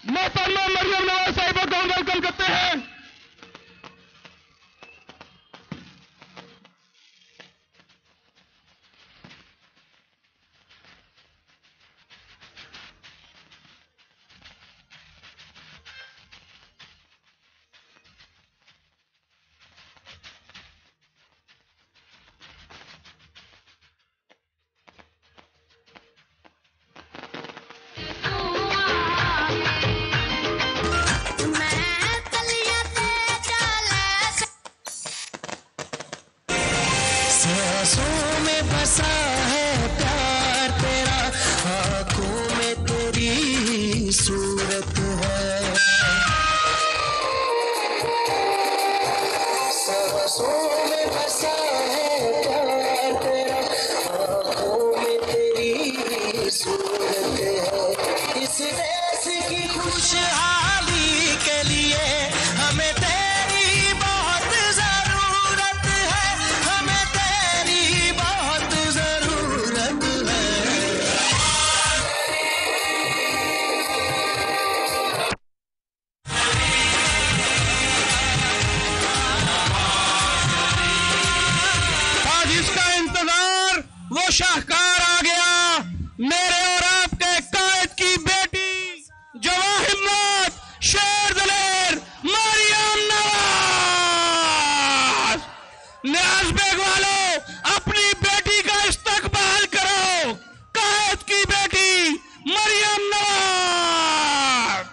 मोहतरमा मरियम नवाज साहिबा को हम वेलकम करते हैं। सांसों में बसा है प्यार तेरा, आंखों में तेरी सूरत है। सांसों में बसा है प्यार तेरा, आंखों में तेरी सूरत है। इस देश की खुशहाली के लिए हमें तेरी बहुत जरूरत है, हमें तेरी बहुत जरूरत है। आज इसका इंतजार वो शाहकार आ गया, मेरे और आपके कायद की बेटी, जवां हिम्मत, शेर दलेर मरियम नवाज। न्याज बेग वालों, अपनी बेटी का इस्तकबाल करो, कायद की बेटी मरियम नवाज।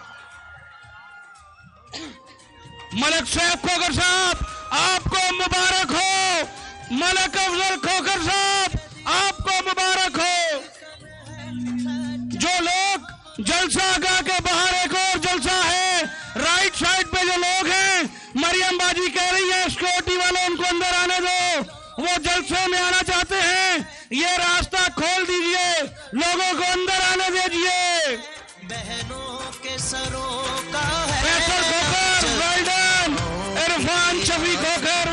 मलक सैफ खोखर साहब, आपको मुबारक हो। मलक अफजल खोखर साहब, आपको मुबारक हो। जो लोग जलसा गाह के बाहर एक और जलसा है, राइट साइड पे जो लोग हैं, मरियम बाजी कह रही है सिक्योरिटी वाले उनको अंदर आने दो, वो जलसे में आना चाहते हैं, ये रास्ता खोल दीजिए, लोगों को अंदर आने दीजिए। बहनों के सरों का है फैसल खोखर, वेल डन। इरफान शफी खोखर,